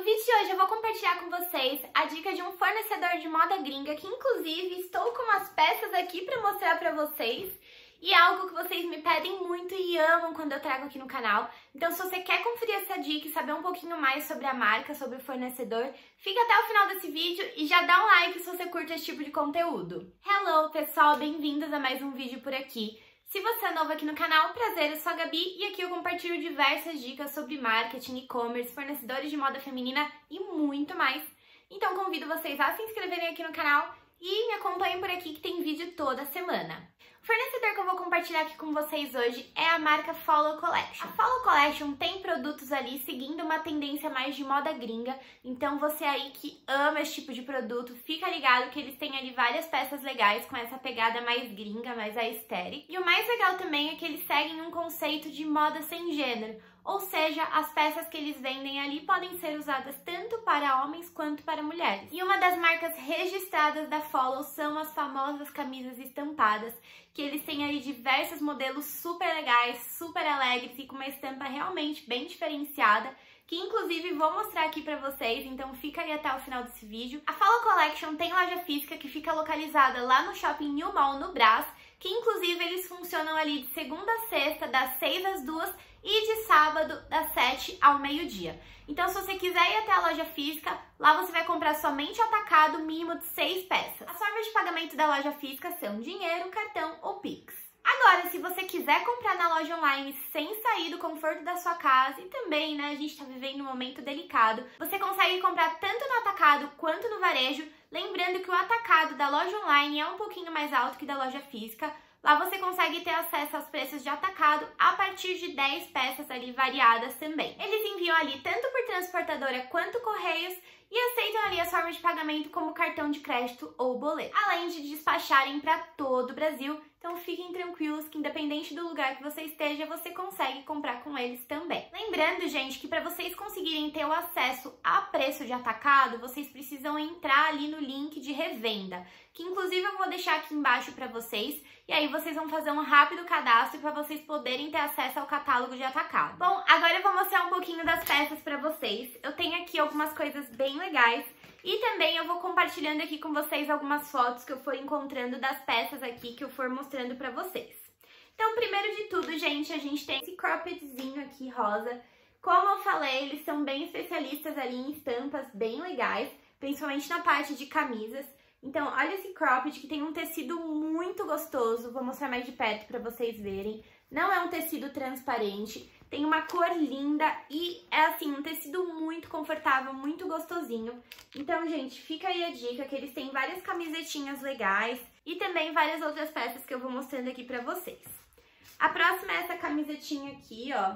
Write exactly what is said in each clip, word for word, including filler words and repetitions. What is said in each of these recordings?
vídeo de hoje eu vou compartilhar com vocês a dica de um fornecedor de moda gringa que inclusive estou com umas peças aqui para mostrar para vocês e é algo que vocês me pedem muito e amam quando eu trago aqui no canal. Então se você quer conferir essa dica e saber um pouquinho mais sobre a marca, sobre o fornecedor, fica até o final desse vídeo e já dá um like se você curte esse tipo de conteúdo. Hello pessoal, bem-vindos a mais um vídeo por aqui. Se você é novo aqui no canal, prazer, eu sou a Gabi e aqui eu compartilho diversas dicas sobre marketing, e-commerce, fornecedores de moda feminina e muito mais. Então convido vocês a se inscreverem aqui no canal e me acompanhem por aqui que tem vídeo toda semana. O fornecedor que eu vou compartilhar aqui com vocês hoje é a marca Follow Collection. A Follow Collection tem produtos ali seguindo uma tendência mais de moda gringa, então você aí que ama esse tipo de produto, fica ligado que eles têm ali várias peças legais com essa pegada mais gringa, mais aesthetic. E o mais legal também é que eles seguem um conceito de moda sem gênero, ou seja, as peças que eles vendem ali podem ser usadas tanto para homens quanto para mulheres. E uma das marcas registradas da Follow são as famosas camisas estampadas, que eles têm aí diversos modelos super legais, super alegres e com uma estampa realmente bem diferenciada, que inclusive vou mostrar aqui pra vocês, então fica aí até o final desse vídeo. A Follow Collection tem loja física que fica localizada lá no Shopping New Mall, no Brás, que inclusive eles funcionam ali de segunda a sexta, das seis às duas e de sábado, das sete ao meio-dia. Então, se você quiser ir até a loja física, lá você vai comprar somente atacado, mínimo de seis peças. As formas de pagamento da loja física são dinheiro, cartão ou Pix. Agora, se você quiser comprar na loja online sem sair do conforto da sua casa, e também, né, a gente tá vivendo um momento delicado, você consegue comprar tanto no atacado quanto no varejo, lembrando que o atacado da loja online é um pouquinho mais alto que da loja física. Lá você consegue ter acesso aos preços de atacado a partir de dez peças ali variadas também. Eles enviam ali tanto por transportadora quanto correios e aceitam ali as formas de pagamento como cartão de crédito ou boleto, além de despacharem para todo o Brasil. Então fiquem tranquilos que independente do lugar que você esteja, você consegue comprar com eles também. Lembrando, gente, que para vocês conseguirem ter o acesso a preço de atacado, vocês precisam entrar ali no link de revenda, que inclusive eu vou deixar aqui embaixo para vocês, e aí vocês vão fazer um rápido cadastro para vocês poderem ter acesso ao catálogo de atacado. Bom, agora eu vou mostrar um pouquinho das peças para vocês. Eu tenho aqui algumas coisas bem legais. E também eu vou compartilhando aqui com vocês algumas fotos que eu for encontrando das peças aqui que eu for mostrando pra vocês. Então, primeiro de tudo, gente, a gente tem esse croppedzinho aqui rosa. Como eu falei, eles são bem especialistas ali em estampas bem legais, principalmente na parte de camisas. Então, olha esse cropped que tem um tecido muito gostoso, vou mostrar mais de perto pra vocês verem. Não é um tecido transparente, tem uma cor linda e é assim, um tecido muito confortável, muito gostosinho. Então, gente, fica aí a dica que eles têm várias camisetinhas legais e também várias outras peças que eu vou mostrando aqui pra vocês. A próxima é essa camisetinha aqui, ó.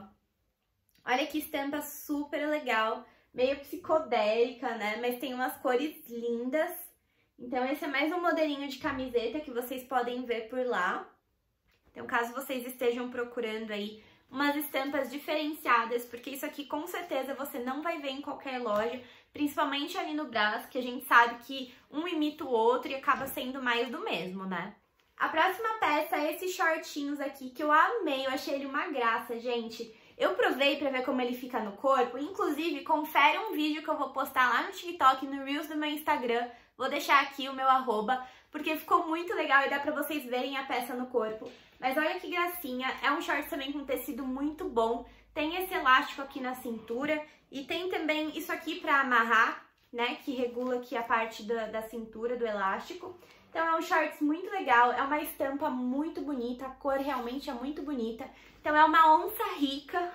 Olha que estampa super legal, meio psicodélica, né? Mas tem umas cores lindas. Então, esse é mais um modelinho de camiseta que vocês podem ver por lá. Então, caso vocês estejam procurando aí umas estampas diferenciadas, porque isso aqui com certeza você não vai ver em qualquer loja, principalmente ali no Brás, que a gente sabe que um imita o outro e acaba sendo mais do mesmo, né? A próxima peça é esses shortinhos aqui, que eu amei, eu achei ele uma graça, gente. Eu provei pra ver como ele fica no corpo, inclusive confere um vídeo que eu vou postar lá no TikTok, no Reels do meu Instagram, vou deixar aqui o meu arroba, porque ficou muito legal e dá pra vocês verem a peça no corpo. Mas olha que gracinha, é um short também com tecido muito bom, tem esse elástico aqui na cintura e tem também isso aqui pra amarrar, né, que regula aqui a parte da, da cintura do elástico. Então é um shorts muito legal, é uma estampa muito bonita, a cor realmente é muito bonita. Então é uma onça rica,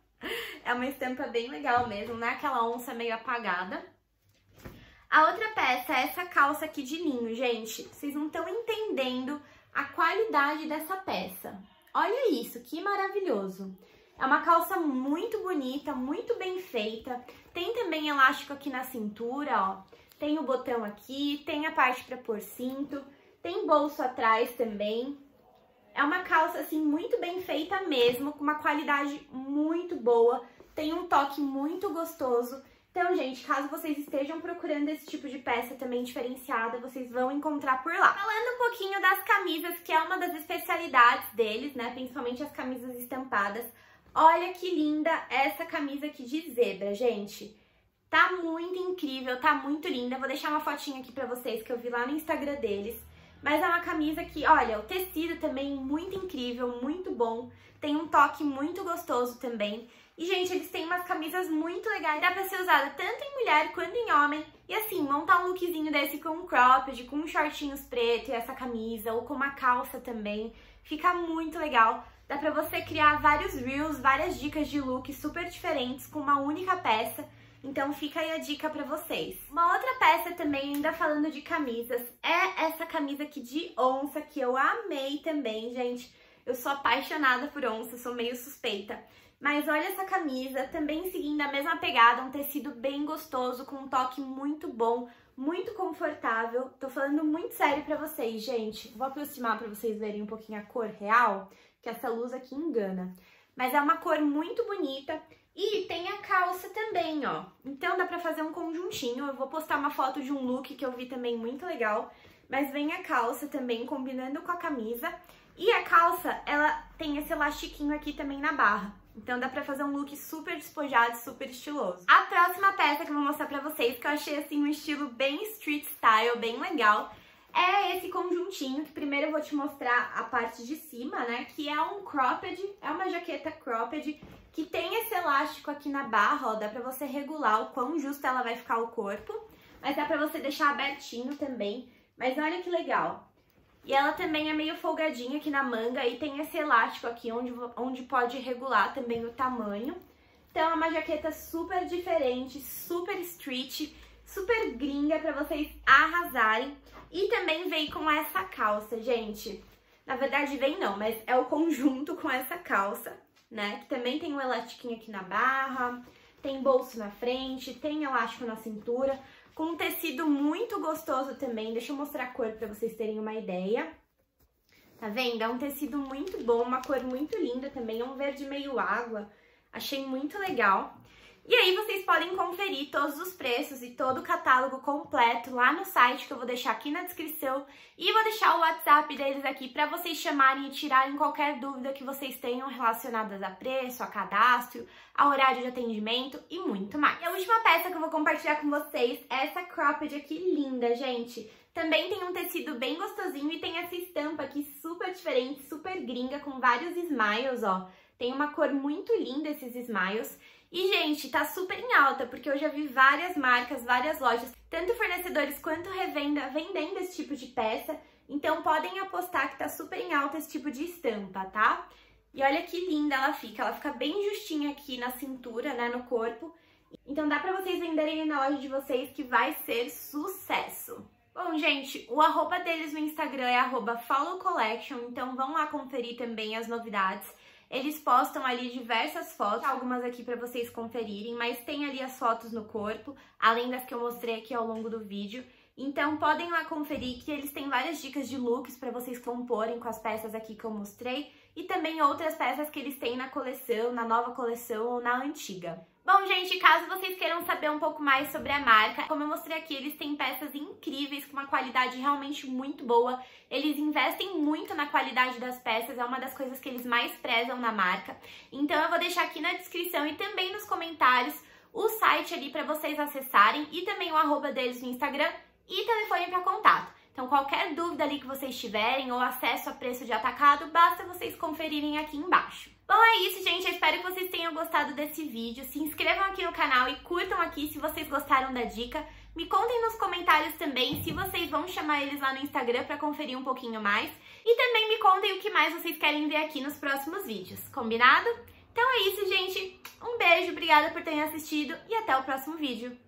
é uma estampa bem legal mesmo, não é aquela onça meio apagada. A outra peça é essa calça aqui de linho, gente, vocês não estão entendendo a qualidade dessa peça. Olha isso, que maravilhoso. É uma calça muito bonita, muito bem feita. Tem também elástico aqui na cintura, ó. Tem o botão aqui, tem a parte para pôr cinto, tem bolso atrás também. É uma calça, assim, muito bem feita mesmo, com uma qualidade muito boa. Tem um toque muito gostoso. Então, gente, caso vocês estejam procurando esse tipo de peça também diferenciada, vocês vão encontrar por lá. Falando um pouquinho das camisas, que é uma das especialidades deles, né, principalmente as camisas estampadas. Olha que linda essa camisa aqui de zebra, gente. Tá muito incrível, tá muito linda. Vou deixar uma fotinha aqui pra vocês que eu vi lá no Instagram deles. Mas é uma camisa que, olha, o tecido também muito incrível, muito bom. Tem um toque muito gostoso também. E, gente, eles têm umas camisas muito legais. Dá pra ser usada tanto em mulher quanto em homem. E, assim, montar um lookzinho desse com um cropped, com uns shortinhos preto e essa camisa, ou com uma calça também. Fica muito legal. Dá pra você criar vários reels, várias dicas de look super diferentes com uma única peça. Então fica aí a dica pra vocês. Uma outra peça também, ainda falando de camisas, é essa camisa aqui de onça, que eu amei também, gente. Eu sou apaixonada por onça, sou meio suspeita. Mas olha essa camisa, também seguindo a mesma pegada, um tecido bem gostoso, com um toque muito bom, muito confortável. Tô falando muito sério pra vocês, gente. Vou aproximar pra vocês verem um pouquinho a cor real, que essa luz aqui engana. Mas é uma cor muito bonita. E tem a calça também, ó. Então dá pra fazer um conjuntinho. Eu vou postar uma foto de um look que eu vi também muito legal. Mas vem a calça também, combinando com a camisa. E a calça, ela tem esse elastiquinho aqui também na barra. Então dá pra fazer um look super despojado, super estiloso. A próxima peça que eu vou mostrar pra vocês, que eu achei assim um estilo bem street style, bem legal, é esse conjuntinho, que primeiro eu vou te mostrar a parte de cima, né? Que é um cropped, é uma jaqueta cropped, que tem esse elástico aqui na barra, ó, dá pra você regular o quão justo ela vai ficar o corpo, mas dá pra você deixar abertinho também, mas olha que legal. E ela também é meio folgadinha aqui na manga e tem esse elástico aqui onde, onde pode regular também o tamanho. Então é uma jaqueta super diferente, super street, super gringa pra vocês arrasarem. E também vem com essa calça, gente. Na verdade vem não, mas é o conjunto com essa calça, né? Que também tem um elastiquinho aqui na barra, tem bolso na frente, tem elástico na cintura, com um tecido muito gostoso também. Deixa eu mostrar a cor pra vocês terem uma ideia. Tá vendo? É um tecido muito bom, uma cor muito linda também, é um verde meio água. Achei muito legal. E aí vocês podem conferir todos os preços e todo o catálogo completo lá no site, que eu vou deixar aqui na descrição. E vou deixar o WhatsApp deles aqui para vocês chamarem e tirarem qualquer dúvida que vocês tenham relacionadas a preço, a cadastro, a horário de atendimento e muito mais. E a última peça que eu vou compartilhar com vocês é essa cropped aqui linda, gente. Também tem um tecido bem gostosinho e tem essa estampa aqui super diferente, super gringa, com vários smiles, ó. Tem uma cor muito linda esses smiles. E, gente, tá super em alta, porque eu já vi várias marcas, várias lojas, tanto fornecedores quanto revenda, vendendo esse tipo de peça. Então, podem apostar que tá super em alta esse tipo de estampa, tá? E olha que linda ela fica. Ela fica bem justinha aqui na cintura, né, no corpo. Então, dá pra vocês venderem na loja de vocês, que vai ser sucesso. Bom, gente, o arroba deles no Instagram é arroba follow collection, então vão lá conferir também as novidades. Eles postam ali diversas fotos, algumas aqui pra vocês conferirem, mas tem ali as fotos no corpo, além das que eu mostrei aqui ao longo do vídeo. Então podem lá conferir que eles têm várias dicas de looks pra vocês comporem com as peças aqui que eu mostrei e também outras peças que eles têm na coleção, na nova coleção ou na antiga. Bom, gente, caso vocês queiram saber um pouco mais sobre a marca, como eu mostrei aqui, eles têm peças incríveis, com uma qualidade realmente muito boa. Eles investem muito na qualidade das peças, é uma das coisas que eles mais prezam na marca. Então eu vou deixar aqui na descrição e também nos comentários o site ali para vocês acessarem e também o arroba deles no Instagram e telefone para contato. Então qualquer dúvida ali que vocês tiverem ou acesso a preço de atacado, basta vocês conferirem aqui embaixo. Bom, é isso, gente. Eu espero que vocês tenham gostado desse vídeo. Se inscrevam aqui no canal e curtam aqui se vocês gostaram da dica. Me contem nos comentários também se vocês vão chamar eles lá no Instagram para conferir um pouquinho mais. E também me contem o que mais vocês querem ver aqui nos próximos vídeos. Combinado? Então é isso, gente. Um beijo, obrigada por terem assistido e até o próximo vídeo.